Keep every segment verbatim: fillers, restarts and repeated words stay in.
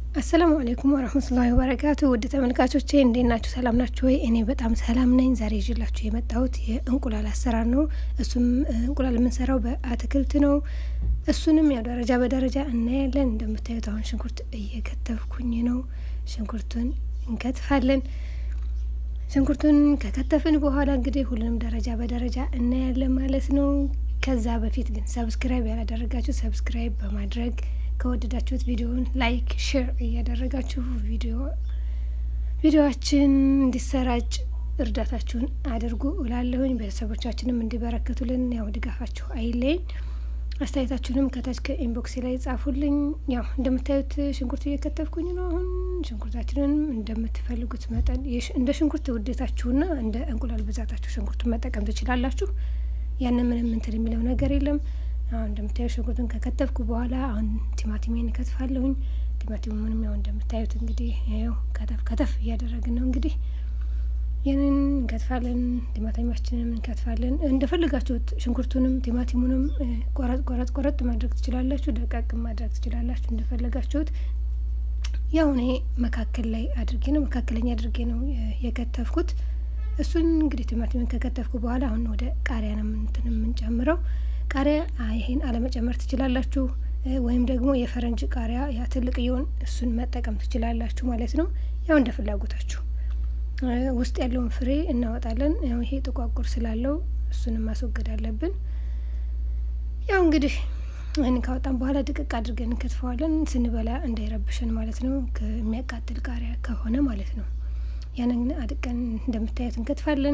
السلام عليكم ورحمة الله وبركاته ودي ተመልካቾቼ እንዴት ናችሁ ሰላም ናችሁ ወይ እኔ በጣም ሰላም ነኝ ዛሬ ይዤላችሁ የመጣሁት የእንቁላል አሰራር ነው እሱም እንቁላል የምንሰራው በአትክልት ነው እሱንም ያው ደረጃ በደረጃ እናያለን እንደምታዩት አሁን ሽንኩርት እየከተፍኩኝ ነው ሽንኩርቱን እንከትፋለን ሽንኩርቱን ከከተፍን በኋላ እንግዲህ ሁሉንም ደረጃ በደረጃ እናያለን ማለት ነው ከዛ በፊት ግን ሰብስክራይብ ያላደረጋችሁ ሰብስክራይብ በማድረግ ከወደዳችሁት ቪዲዮውን ላይክ ሼር እያደረጋችሁ ቪዲዮ ቪዲዮአችን እንዲሰራጭ እርዳታችሁን አድርጉ እላለሁኝ ቤተሰቦቻችንም እንዲበረከቱልን ያው ድጋፋችሁ አይለኝ አስተያየታችሁንም ከታች ከኢንቦክስ ላይ ጻፉልኝ ያው እንደምታዩት ሽንኩርት እየከተፍኩኝ ነው አሁን ሽንኩርታችንን እንደምትፈልጉት መጠን እንደ ሽንኩርት ውዴታችሁና እንደ እንቁላል ብዛታችሁ ሽንኩርቱን መጠቀም ትችላላችሁ ያንን ምንም እንትን የሚለው ነገር የለም አሁን እንደምታዩት ሽንኩርቱን ከከተፍኩ በኋላ አሁን ቲማቲሜን ከትፋለሁኝ ቲማቲሙንም ያው እንደምታዩት እንግዲህ ያው ከተፍ ከተፍ እያደረግን ነው እንግዲህ ያንን እንከትፋለን ቲማቲማችንን እንከትፋለን እንደፈልጋችሁት ሽንኩርቱንም ቲማቲሙንም ቆረጥ ቆረጥ ቆረጥ ማድረግ ትችላላችሁ ደቀቅ ማድረግ ትችላላችሁ እንደፈልጋችሁት ያው እኔ መካከል ላይ አድርጌ ነው መካከለኛ አድርጌ ነው የከተፍኩት እሱን እንግዲህ ቲማቲምን ከከተፍኩ በኋላ አሁን ወደ ቃሪያ ነው እንትን የምንጨምረው ቃሪያ ይሄን አለ መጨመር ትችላላችሁ ወይም ደግሞ የፈረንጅ ቃሪያ ያ ትልቅ ይሁን እሱን መጠቀም ትችላላችሁ ማለት ነው ያው እንደ ፍላጎታችሁ ውስጥ ያለውን ፍሬ እናወጣለን ያው ይሄ ጥቋቁር ስላለው እሱንም ማስወገድ አለብን ያው እንግዲህ እኔን ካወጣን በኋላ ድቅቅ አድርገን እንከትፈዋለን ስንበላ እንዳይረብሽን ማለት ነው ከሚያቃጥል ቃሪያ ከሆነ ማለት ነው ያንን አድቀን እንደምታዩት እንከትፋለን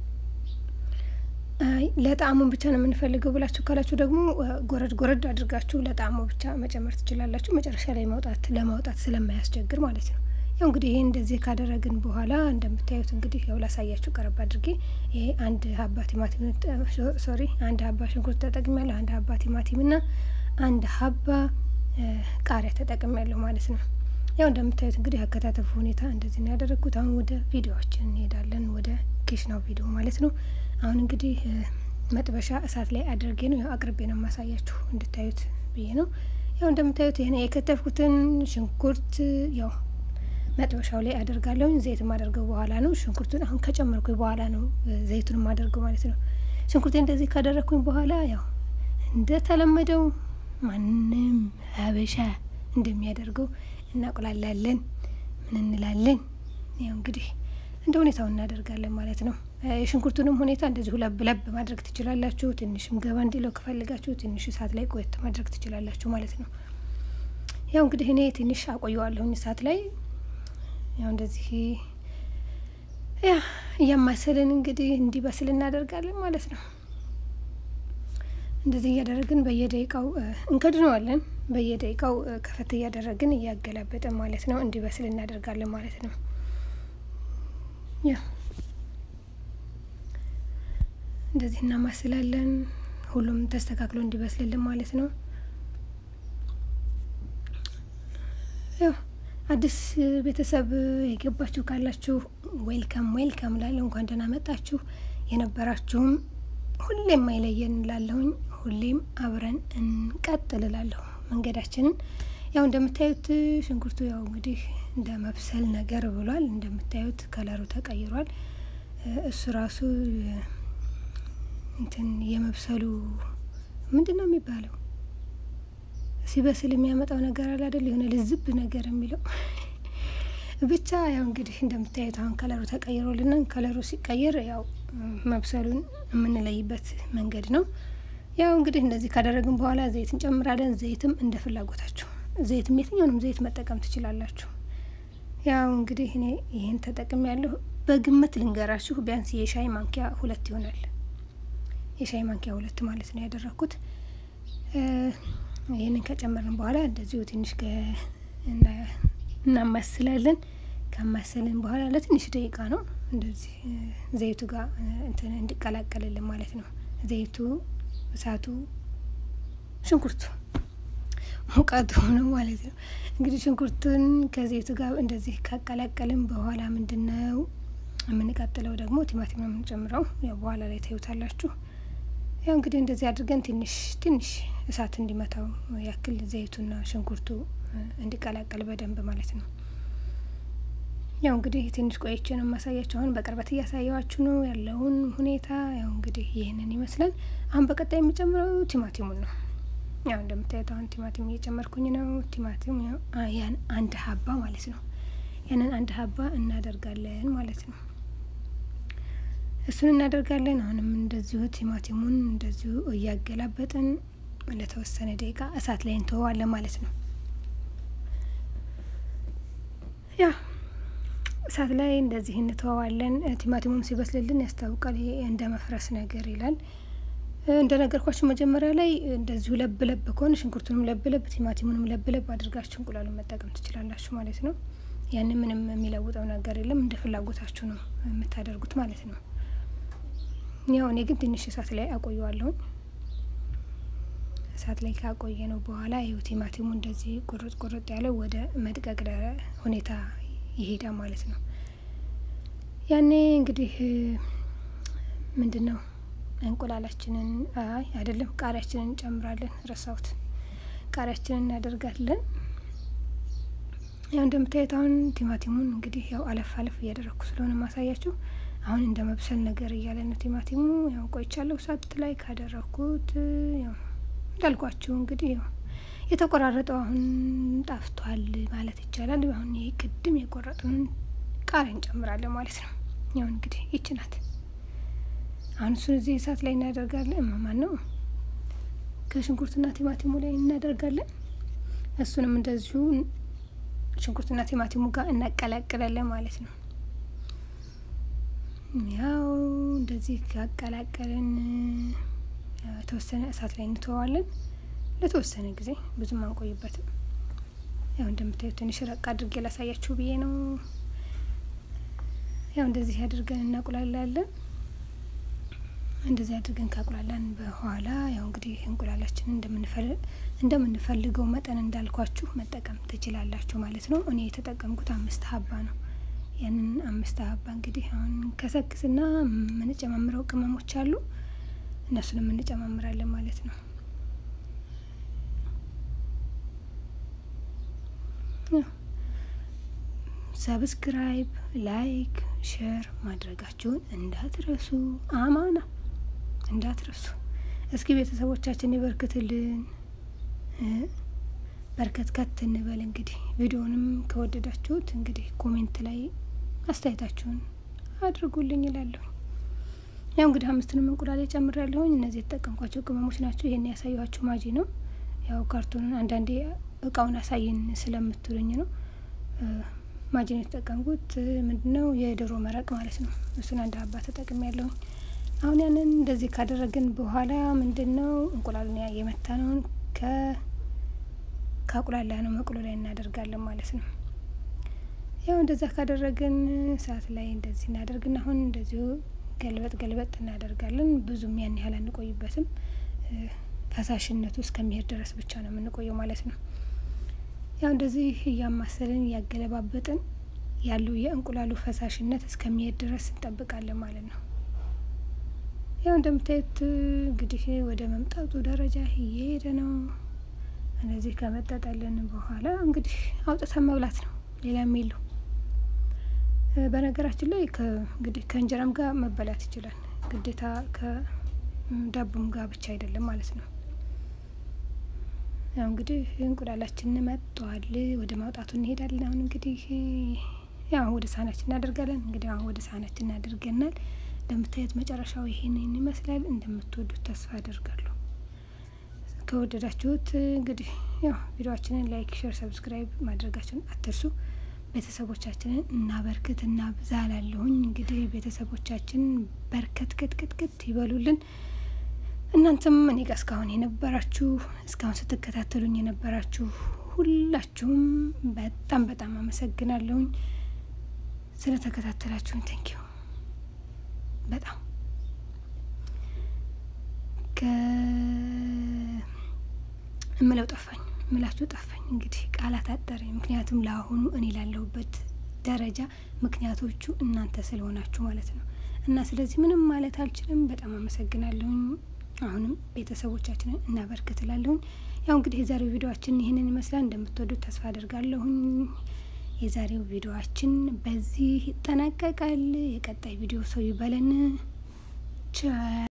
ለጣዕሙ ብቻ ነው የምንፈልገው ብላችሁ ካላችሁ ደግሞ ጎረድ ጎረድ አድርጋችሁ ለጣዕሙ ብቻ መጨመር ትችላላችሁ መጨረሻ ላይ ማውጣት ለማውጣት ስለማያስቸግር ማለት ነው ያው እንግዲህ ይሄን እንደዚህ ካደረግን በኋላ እንደምታዩት እንግዲህ ያው ላሳያችሁ ቀረብ አድርጌ ይሄ አንድ ሀባ ቲማቲም ሶሪ አንድ ሀባ ሽንኩርት ተጠቅሜያለሁ አንድ ሀባ ቲማቲምና አንድ ሀባ ቃሪያ ተጠቅሜያለሁ ማለት ነው ያው እንደምታዩት እንግዲህ አከታተፉ ሁኔታ እንደዚህ ነው ያደረኩት አሁን ወደ ቪዲዮአችን እንሄዳለን ወደ ኪሽናው ቪዲዮ ማለት ነው አሁን እንግዲህ መጥበሻ እሳት ላይ አድርጌ ነው ያው አቅርቤ ነው ማሳያችሁ እንድታዩት ብዬ ነው ያው እንደምታዩት ይሄን የከተፍኩትን ሽንኩርት ያው መጥበሻው ላይ አደርጋለሁ ዘይት ማደርገው በኋላ ነው ሽንኩርቱን አሁን ከጨመርኩኝ በኋላ ነው ዘይቱን ማደርገው ማለት ነው ሽንኩርቴ እንደዚህ ካደረኩኝ በኋላ ያው እንደተለመደው ማንንም ሀበሻ እንደሚያደርገው እናቆላላለን ምን እንላለን ያው እንግዲህ እንደ ሁኔታው እናደርጋለን ማለት ነው የሽንኩርቱንም ሁኔታ እንደዚህ ለብ ለብ ማድረግ ትችላላችሁ ትንሽም ገባ እንዲለው ከፈልጋችሁ ትንሽ እሳት ላይ ቆየት ማድረግ ትችላላችሁ ማለት ነው ያው እንግዲህ እኔ ትንሽ አቆየዋለሁ እሳት ላይ ያው እንደዚህ ያ ያማሰለን እንግዲህ እንዲበስል እናደርጋለን ማለት ነው እንደዚህ እያደረግን በየደቂቃው እንከድነዋለን በየደቂቃው ከፈት እያደረግን እያገላበጠን ማለት ነው እንዲበስል እናደርጋለን ማለት ነው ያ እንደዚህ እናማስላለን ሁሉም ተስተካክሎ እንዲበስልልን ማለት ነው ያው አዲስ ቤተሰብ የገባችሁ ካላችሁ ዌልካም ዌልካም ላለው እንኳን ደህና መጣችሁ የነበራችሁም ሁሌም አይለየን ላለሁኝ ሁሌም አብረን እንቀጥልላለሁ መንገዳችንን ያው እንደምታዩት ሽንኩርቱ ያው እንግዲህ እንደ መብሰል ነገር ብሏል እንደምታዩት ከለሩ ተቀይሯል እሱ ራሱ እንትን የመብሰሉ ምንድነው የሚባለው ሲበስል የሚያመጣው ነገር አለ አይደል የሆነ ልዝብ ነገር የሚለው ብቻ ያው እንግዲህ እንደምታዩት አሁን ከለሩ ተቀይሮልና ከለሩ ሲቀየር ያው መብሰሉን የምንለይበት መንገድ ነው ያው እንግዲህ እንደዚህ ካደረግን በኋላ ዘይት እንጨምራለን ዘይትም እንደ ፍላጎታችሁ ዘይትም የትኛውንም ዘይት መጠቀም ትችላላችሁ ያው እንግዲህ እኔ ይሄን ተጠቅሜያለሁ በግምት ልንገራችሁ ቢያንስ የሻይ ማንኪያ ሁለት ይሆናል የሻይ ማንኪያ ሁለት ማለት ነው ያደረኩት ይሄንን ከጨመርን በኋላ እንደዚሁ ትንሽ እና እናማስላለን ከማሰልን በኋላ ለትንሽ ደቂቃ ነው እንደዚህ ዘይቱ ጋር እንትን እንዲቀላቀልልን ማለት ነው ዘይቱ እሳቱ ሽንኩርቱ ሙቀቱ ነው ማለት ነው እንግዲህ ሽንኩርቱን ከዘይቱ ጋር እንደዚህ ካቀላቀልን በኋላ ምንድነው የምንቀጥለው ደግሞ ቲማቲም ነው የምንጨምረው ያው በኋላ ላይ ታዩታላችሁ ያው እንግዲህ እንደዚህ አድርገን ትንሽ ትንሽ እሳት እንዲመታው ያክል ዘይቱና ሽንኩርቱ እንዲቀላቀል በደንብ ማለት ነው። ያው እንግዲህ ትንሽ ቆይቼ ነው ማሳያችሁ። አሁን በቅርበት እያሳየዋችሁ ነው ያለውን ሁኔታ። ያው እንግዲህ ይሄንን ይመስላል። አሁን በቀጣይ የሚጨምረው ቲማቲሙን ነው። ያው እንደምታዩት አሁን ቲማቲም እየጨመርኩኝ ነው። ቲማቲም ያው ያን አንድ ሀባ ማለት ነው። ያንን አንድ ሀባ እናደርጋለን ማለት ነው። እሱን እናደርጋለን። አሁንም እንደዚሁ ቲማቲሙን እንደዚሁ እያገላበጥን ለተወሰነ ደቂቃ እሳት ላይ እንተዋለን ማለት ነው። ያ እሳት ላይ እንደዚህ እንተዋለን። ቲማቲሙም ሲበስልልን ያስታውቃል። ይሄ እንደ መፍረስ ነገር ይላል። እንደነገርኳችሁ መጀመሪያ ላይ እንደዚሁ ለብ ለብ ከሆነ ሽንኩርቱንም ለብ ለብ ቲማቲሙንም ለብ ለብ አድርጋችሁ እንቁላሉን መጠቀም ትችላላችሁ ማለት ነው። ያን ምንም የሚለውጠው ነገር የለም። እንደ ፍላጎታችሁ ነው የምታደርጉት ማለት ነው። ያው እኔ ግን ትንሽ እሳት ላይ አቆየዋለሁ። እሳት ላይ ካቆየ ነው በኋላ ይሄ ቲማቲሙ እንደዚህ ቁርጥ ቁርጥ ያለው ወደ መድቀቅ ሁኔታ ይሄዳል ማለት ነው። ያኔ እንግዲህ ምንድነው እንቁላላችንን አይ አይደለም ቃሪያችንን እንጨምራለን። ረሳሁት። ቃሪያችንን እናደርጋለን። ያው እንደምታዩት አሁን ቲማቲሙን እንግዲህ ያው አለፍ አለፍ እያደረኩ ስለሆነ ማሳያችሁ አሁን እንደ መብሰል ነገር እያለ ነው ቲማቲሙ። ያው ቆይቻለሁ እሳት ላይ ካደረኩት። ያው እንዳልኳችሁ እንግዲህ ያው የተቆራረጠው አሁን ጣፍቷል ማለት ይቻላል። አሁን ይሄ ቅድም የቆረጡን ቃሪያ እንጨምራለን ማለት ነው። ያው እንግዲህ ይቺ ናት። አሁን እሱን እዚህ እሳት ላይ እናደርጋለን። ማን ነው ከሽንኩርትና ቲማቲሙ ላይ እናደርጋለን። እሱንም እንደዚሁ ሽንኩርትና ቲማቲሙ ጋር እናቀላቅላለን ማለት ነው። ያው እንደዚህ ካቀላቀልን የተወሰነ እሳት ላይ እንተዋለን ለተወሰነ ጊዜ፣ ብዙም አንቆይበትም። ያው እንደምታዩት ትንሽ ረቅ አድርጌ ላሳያችሁ ብዬ ነው። ያው እንደዚህ አድርገን እናቁላላለን። እንደዚህ አድርገን ካቁላላን በኋላ ያው እንግዲህ እንቁላላችንን እንደምንፈልግ እንደምንፈልገው መጠን እንዳልኳችሁ መጠቀም ትችላላችሁ ማለት ነው። እኔ የተጠቀምኩት አምስት ሀባ ነው። ያንን አምስት ሀባ እንግዲህ አሁን ከሰክስና ምን ጨማምረው ቅመሞች አሉ እነሱንም እንጨማምራለን ማለት ነው። ሰብስክራይብ፣ ላይክ፣ ሼር ማድረጋችሁን እንዳትረሱ። አማና እንዳትረሱ። እስኪ ቤተሰቦቻችን ይበርክትልን፣ በርከት ከት እንበል። እንግዲህ ቪዲዮንም ከወደዳችሁት እንግዲህ ኮሜንት ላይ አስተያየታችሁን አድርጉልኝ ይላለሁ። ያው እንግዲህ አምስቱንም እንቁላል ጨምሬያለሁ። እነዚህ የተጠቀምኳቸው ቅመሞች ናቸው። ይሄን ያሳየኋችሁ ማጂ ነው። ያው ካርቶኑን አንዳንዴ እቃውን አሳይን ስለምትሉኝ ነው ማጂ ነው የተጠቀምኩት። ምንድነው የዶሮ መረቅ ማለት ነው። እሱን አንድ ሀባ ተጠቅሜያለሁ። አሁን ያንን እንደዚህ ካደረግን በኋላ ምንድነው እንቁላሉን የመታነውን ከ ካቁላላ ነው መቁሎ ላይ እናደርጋለን ማለት ነው። ያው እንደዛ ካደረግን ሰዓት ላይ እንደዚህ እናደርግና አሁን እንደዚሁ ገልበጥ ገልበጥ እናደርጋለን። ብዙም ያን ያህል አንቆይበትም። ፈሳሽነቱ እስከሚሄድ ድረስ ብቻ ነው የምንቆየው ማለት ነው። ያው እንደዚህ እያማሰልን ያገለባበጥን ያለው የእንቁላሉ ፈሳሽነት እስከሚሄድ ድረስ እንጠብቃለን ማለት ነው። ያው እንደምታዩት እንግዲህ ወደ መምጣቱ ደረጃ እየሄደ ነው። እንደዚህ ከመጣጣልን በኋላ እንግዲህ አውጥተን መብላት ነው። ሌላ የሚለው በነገራችን ላይ እንግዲህ ከእንጀራም ጋር መበላት ይችላል። ግዴታ ከዳቦም ጋር ብቻ አይደለም ማለት ነው። ያው እንግዲህ እንቁላላችን መጥቷል። ወደ ማውጣቱ እንሄዳለን። አሁን እንግዲህ ያው ወደ ሳህናችን እናደርጋለን። እንግዲህ አሁን ወደ ሳህናችን እናደርገናል። እንደምታዩት መጨረሻው ይሄንን ይመስላል። እንደምትወዱት ተስፋ አደርጋለሁ። ከወደዳችሁት እንግዲህ ያው ቪዲዮአችንን ላይክ፣ ሼር፣ ሰብስክራይብ ማድረጋችሁን አትርሱ። ቤተሰቦቻችንን እናበርክት እና ብዛላለሁኝ። እንግዲህ ቤተሰቦቻችን በርከት ከት ከት ከት ይበሉልን። እናንተም እኔ ጋር እስካሁን የነበራችሁ እስካሁን ስትከታተሉኝ የነበራችሁ ሁላችሁም በጣም በጣም አመሰግናለሁኝ ስለተከታተላችሁኝ። ቴንኪዩ በጣም ከ እምለው ጠፋኝ ምላችሁ ጠፋኝ። እንግዲህ ቃላት አጠረኝ። ምክንያቱም ለአሁኑ እኔ ላለሁበት ደረጃ ምክንያቶቹ እናንተ ስለሆናችሁ ማለት ነው። እና ስለዚህ ምንም ማለት አልችልም። በጣም አመሰግናለሁኝ። አሁንም ቤተሰቦቻችንን እናበርክትላለሁኝ። ያው እንግዲህ የዛሬው ቪዲዮአችን ይሄንን ይመስላል እንደምትወዱት ተስፋ አደርጋለሁ የዛሬው ቪዲዮአችን በዚህ ይጠናቀቃል የቀጣይ ቪዲዮ ሰው ይበለን ቻው